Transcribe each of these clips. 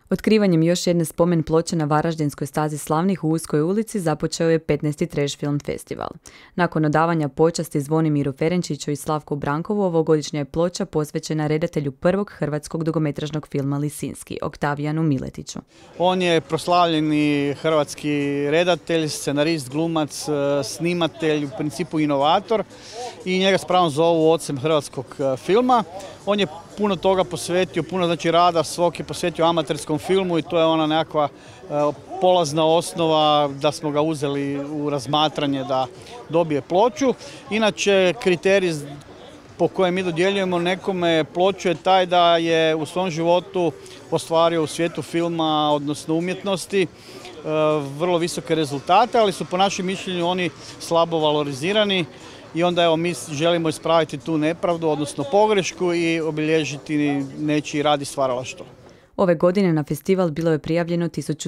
Otkrivanjem još jedne spomen ploče na Varaždinskoj stazi slavnih u Uskoj ulici započeo je 15. Trash Film Festival. Nakon odavanja počasti Zvonimiru Ferenčiću i Slavku Brankovu, ovogodišnja je ploča posvećena redatelju prvog hrvatskog dugometražnog filma Lisinski, Oktavijanu Miletiću. On je proslavljeni hrvatski redatelj, scenarist, glumac, snimatelj, u principu inovator i njega s pravom zovu ocem hrvatskog filma. On je puno toga posvetio, puno rada svog je posvetio amaterskom filmu i to je ona nekakva polazna osnova da smo ga uzeli u razmatranje da dobije ploču. Inače, kriterij po kojem mi dodjeljujemo nekome ploču je taj da je u svom životu ostvario u svijetu filma, odnosno umjetnosti, vrlo visoke rezultate, ali su po našem mišljenju oni slabo valorizirani. I onda evo mi želimo ispraviti tu nepravdu, odnosno pogrešku i obilježiti nečiji rad i stvaralaštvo. Ove godine na festival bilo je prijavljeno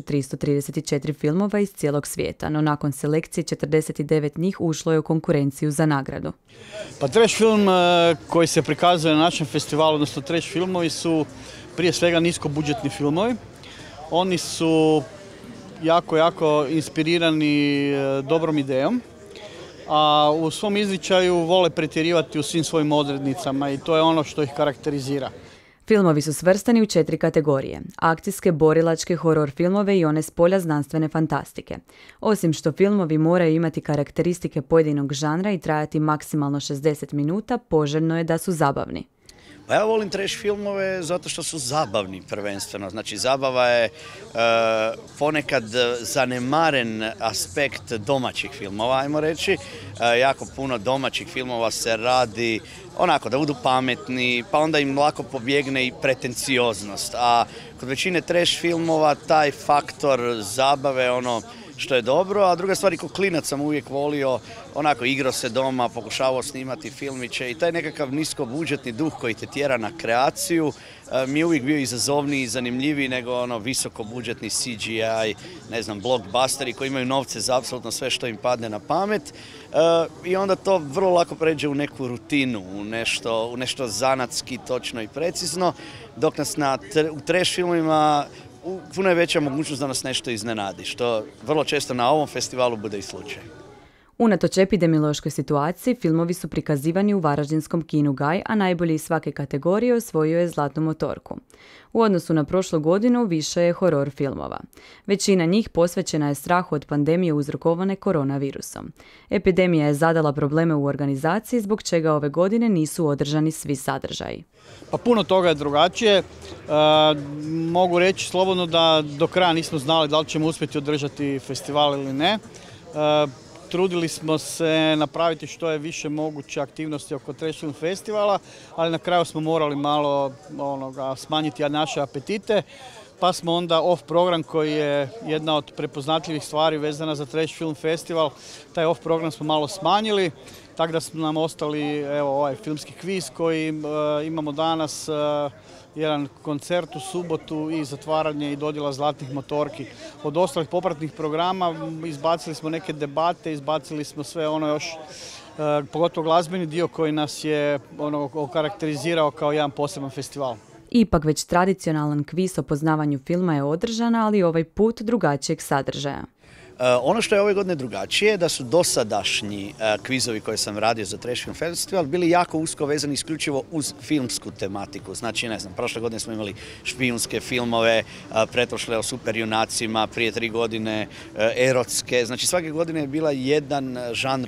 1334 filmova iz cijelog svijeta, no nakon selekcije 49 njih ušlo je u konkurenciju za nagradu. Pa trash film koji se prikazuje na našem festivalu, odnosno trash filmovi su prije svega niskobudžetni filmovi. Oni su jako inspirirani dobrom idejom, a u svom izričaju vole pretjerivati u svim svojim odrednicama i to je ono što ih karakterizira. Filmovi su svrstani u 4 kategorije: akcijske, borilačke, horor filmove i one s polja znanstvene fantastike. Osim što filmovi moraju imati karakteristike pojedinog žanra i trajati maksimalno 60 minuta, poželjno je da su zabavni. Pa ja volim trash filmove zato što su zabavni prvenstveno. Znači, zabava je ponekad zanemaren aspekt domaćih filmova, ajmo reći. Jako puno domaćih filmova se radi onako da budu pametni, pa onda im lako pobjegne i pretencioznost. A kod većine trash filmova taj faktor zabave ono što je dobro, a druga stvar, kod klinac sam uvijek volio, onako igrao se doma, pokušavao snimati filmiće i taj nekakav niskobudžetni duh koji te tjera na kreaciju mi je uvijek bio izazovniji i zanimljiviji nego ono visokobudžetni CGI, ne znam, blockbusteri koji imaju novce za apsolutno sve što im padne na pamet i onda to vrlo lako pređe u neku rutinu, u nešto zanatski, točno i precizno, dok nas u trash filmima puno je veća mogućnost da nas nešto iznenadi, što vrlo često na ovom festivalu bude i slučaj. Unatoč epidemiološkoj situaciji, filmovi su prikazivani u varaždinskom kinu Gaj, a najbolji iz svake kategorije osvojio je Zlatnu motorku. U odnosu na prošlu godinu više je horor filmova. Većina njih posvećena je strahu od pandemije uzrokovane koronavirusom. Epidemija je zadala probleme u organizaciji, zbog čega ove godine nisu održani svi sadržaji. Pa puno toga je drugačije. Mogu reći slobodno da do kraja nismo znali da li ćemo uspjeti održati festival ili ne. Trudili smo se napraviti što je više moguće aktivnosti oko Trash Film Festivala, ali na kraju smo morali malo smanjiti naše apetite, pa smo onda off program koji je jedna od prepoznatljivih stvari vezana za Trash Film Festival, taj off program smo malo smanjili, tako da su nam ostali ovaj filmski kviz koji imamo danas, jedan koncert u subotu i zatvaranje i dodjela zlatnih motorki. Od ostalih popratnih programa izbacili smo neke debate, izbacili smo sve ono još, pogotovo glazbeni dio koji nas je okarakterizirao kao jedan poseban festival. Ipak već tradicionalan kviz o poznavanju filma je održan, ali ovaj put drugačijeg sadržaja. Ono što je ove godine drugačije je da su dosadašnji kvizovi koje sam radio za Trash Film Festival bili jako usko vezani isključivo uz filmsku tematiku. Znači, ne znam, prošle godine smo imali špijunske filmove, pretprošle o superjunacima, prije 3 godine erotske. Znači, svake godine je bila jedan žanr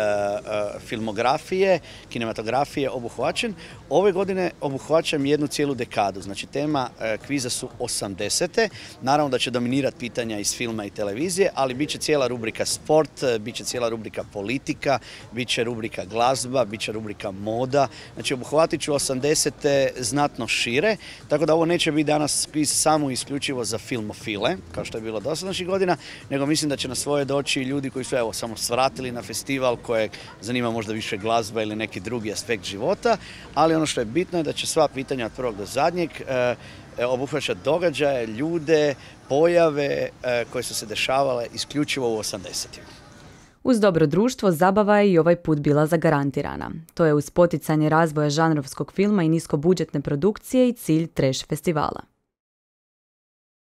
filmografije, kinematografije obuhvaćen. Ove godine obuhvaćam jednu cijelu dekadu. Znači, tema kviza su 80-te. Naravno da će dominirati pitanja iz filma i televizije, ali bit će cijela rubrika sport, bit će cijela rubrika politika, bit će rubrika glazba, bit će rubrika moda. Znači, obuhvatit ću 80-te znatno šire, tako da ovo neće biti danas kviz samo isključivo za filmofile, kao što je bilo dosadašnjih godina, nego mislim da će na svoje doći ljudi koji su samo svratili na festival, kojeg zanima možda više glazba ili neki drugi aspekt života, ali ono što je bitno je da će sva pitanja od prvog do zadnjeg obuhvaćati događaje, ljude, pojave koje su se dešavale isključivo u 80-ima. Uz dobro društvo, zabava je i ovaj put bila zagarantirana. To je uz poticanje razvoja žanrovskog filma i niskobudžetne produkcije i cilj Trash festivala.